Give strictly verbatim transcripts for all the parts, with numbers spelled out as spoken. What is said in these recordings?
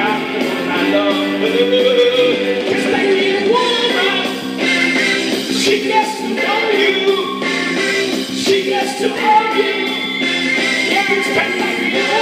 got the one I love. This lady woman, she gets to know you. She gets to own you. Yeah, it's kind like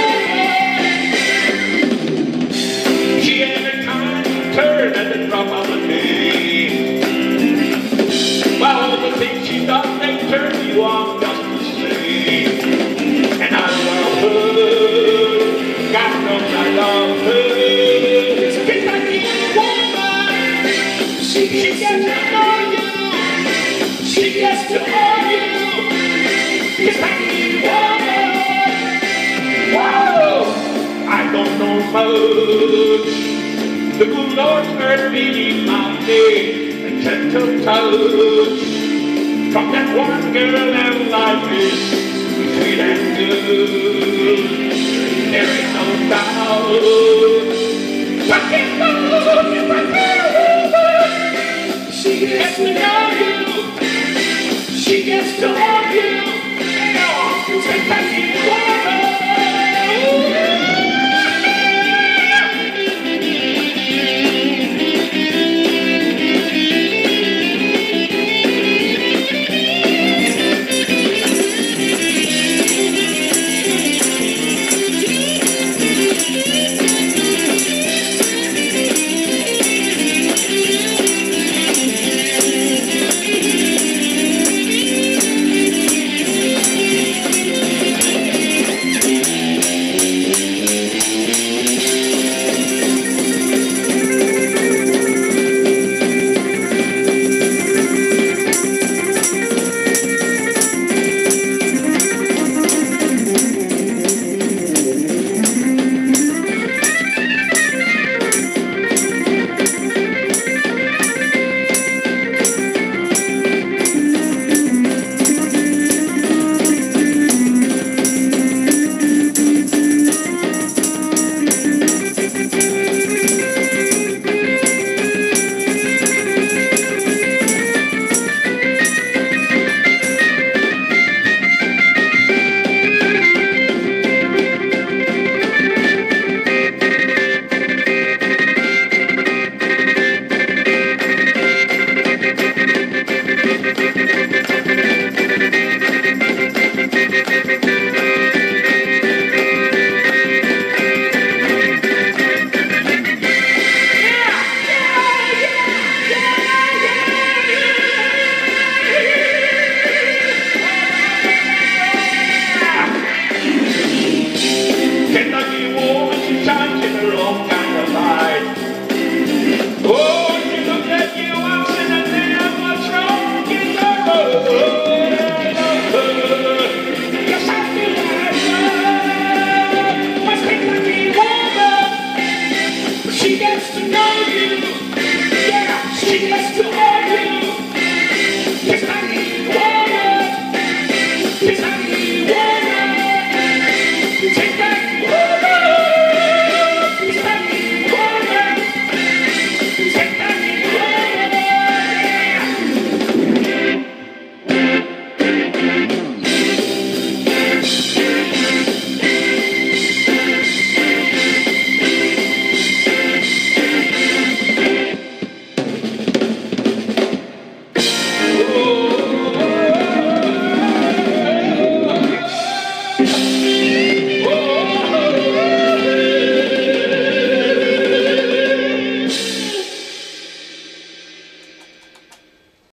the woman. She had a time to turn at the drop of a name. Well, all the things she does, they turn you on just the same. And I love her. God knows I love her. It's been like the woman. She, she gets to know you. She gets to own you. It's like the woman. Whoa! I don't know much. The good Lord heard me in my day. A gentle touch from that one girl, and life is sweet and good. There ain't no doubt. What can go in my woman? She gets to know you. She gets to love you. It's a lucky woman.